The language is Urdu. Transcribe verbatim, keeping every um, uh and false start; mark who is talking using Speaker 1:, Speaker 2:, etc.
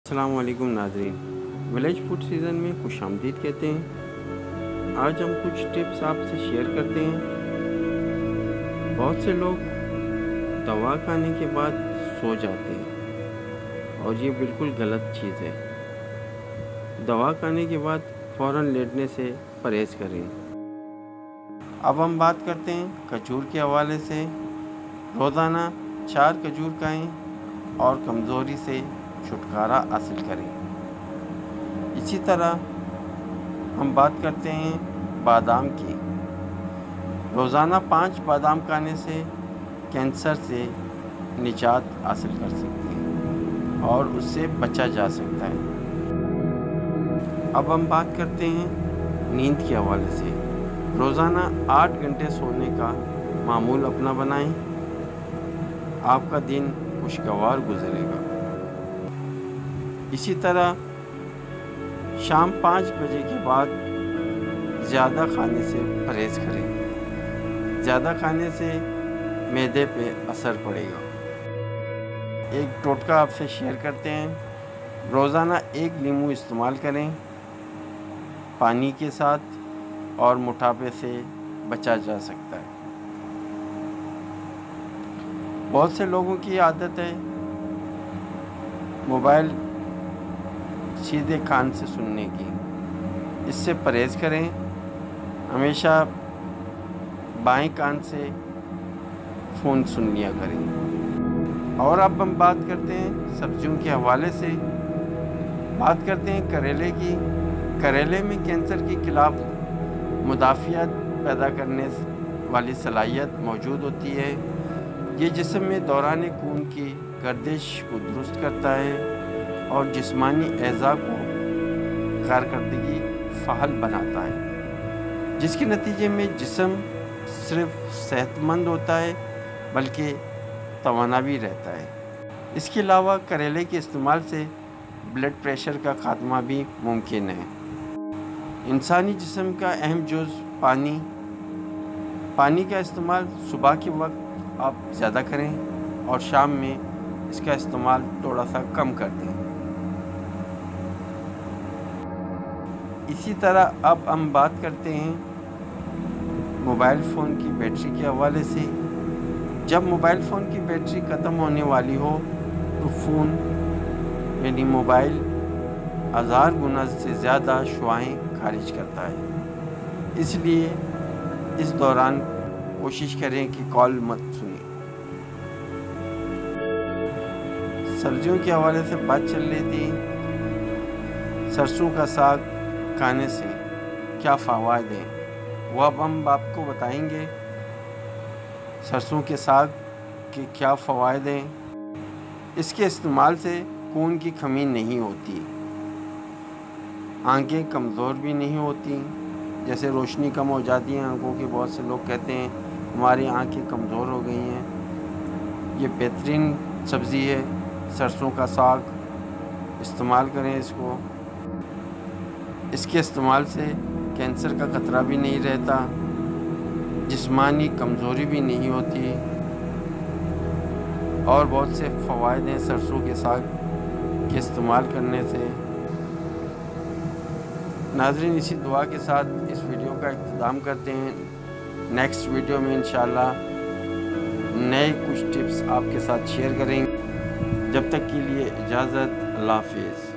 Speaker 1: السلام علیکم ناظرین، ولیج فوڈ سیزن میں خوش آمدید کہتے ہیں۔ آج ہم کچھ ٹپس آپ سے شیئر کرتے ہیں۔ بہت سے لوگ دوا کھانے کے بعد سو جاتے ہیں اور یہ بالکل غلط چیز ہے۔ دوا کھانے کے بعد فوراً لیٹنے سے پرہیز کریں۔ اب ہم بات کرتے ہیں کھجور کے حوالے سے۔ روزانہ چار کھجور کھائیں اور کمزوری سے چھٹکارا حاصل کریں۔ اسی طرح ہم بات کرتے ہیں بادام کی۔ روزانہ پانچ بادام کھانے سے کینسر سے نجات حاصل کر سکتے ہیں اور اس سے بچا جا سکتا ہے۔ اب ہم بات کرتے ہیں نیند کے حوالے سے۔ روزانہ آٹھ گھنٹے سونے کا معمول اپنا بنائیں، آپ کا دن خوشگوار گزرے گا۔ اسی طرح شام پانچ بجے کے بعد زیادہ کھانے سے پرہیز کریں۔ زیادہ کھانے سے معدے پہ اثر پڑے گا۔ ایک ٹوٹکا آپ سے شیئر کرتے ہیں۔ روزانہ ایک لیمو استعمال کریں پانی کے ساتھ اور موٹاپے سے بچا جا سکتا ہے۔ بہت سے لوگوں کی عادت ہے موبائل سیدھے کان سے سننے کی، اس سے پرہیز کریں۔ ہمیشہ بائیں کان سے فون سن لیا کریں۔ اور اب ہم بات کرتے ہیں سبزیوں کے حوالے سے۔ بات کرتے ہیں کریلے کی۔ کریلے میں کینسر کے خلاف مدافعت پیدا کرنے والی صلاحیت موجود ہوتی ہے۔ یہ جسم میں دوران خون کی گردش کو درست کرتا ہے اور جسمانی اعضاء کو کارکردگی فعال بناتا ہے، جس کے نتیجے میں جسم صرف صحت مند ہوتا ہے بلکہ توانا بھی رہتا ہے۔ اس کے علاوہ کریلے کے استعمال سے بلڈ پریشر کا خاتمہ بھی ممکن ہے۔ انسانی جسم کا اہم جزو پانی پانی کا استعمال صبح کے وقت آپ زیادہ کریں اور شام میں اس کا استعمال تھوڑا سا کم کر دیں۔ اسی طرح اب ہم بات کرتے ہیں موبائل فون کی بیٹری کے حوالے سے۔ جب موبائل فون کی بیٹری ختم ہونے والی ہو تو فون یعنی موبائل ہزار گنا سے زیادہ شعاعیں خارج کرتا ہے، اس لیے اس دوران کوشش کریں کہ کال مت سنیں۔ سبزیوں کے حوالے سے بات چل رہی تھی۔ سرسوں کا ساگ کھانے سے کیا فوائد ہیں وہ اب ہم آپ کو بتائیں گے۔ سرسوں کے ساگ کے کیا فوائد ہیں؟ اس کے استعمال سے خون کی کمی نہیں ہوتی، آنکھیں کمزور بھی نہیں ہوتی، جیسے روشنی کم ہو جاتی ہے آنکھوں کی۔ بہت سے لوگ کہتے ہیں ہماری آنکھیں کمزور ہو گئی ہیں۔ یہ بہترین سبزی ہے سرسوں کا ساگ، استعمال کریں اس کو۔ اس کے استعمال سے کینسر کا خطرہ بھی نہیں رہتا، جسمانی کمزوری بھی نہیں ہوتی اور بہت سے فوائد ہیں سرسوں کے ساگ کے استعمال کرنے سے۔ ناظرین، اسی دعا کے ساتھ اس ویڈیو کا اختتام کرتے ہیں۔ نیکسٹ ویڈیو میں انشاءاللہ نئے کچھ ٹپس آپ کے ساتھ شیئر کریں گے۔ جب تک کے لیے اجازت، اللہ حافظ۔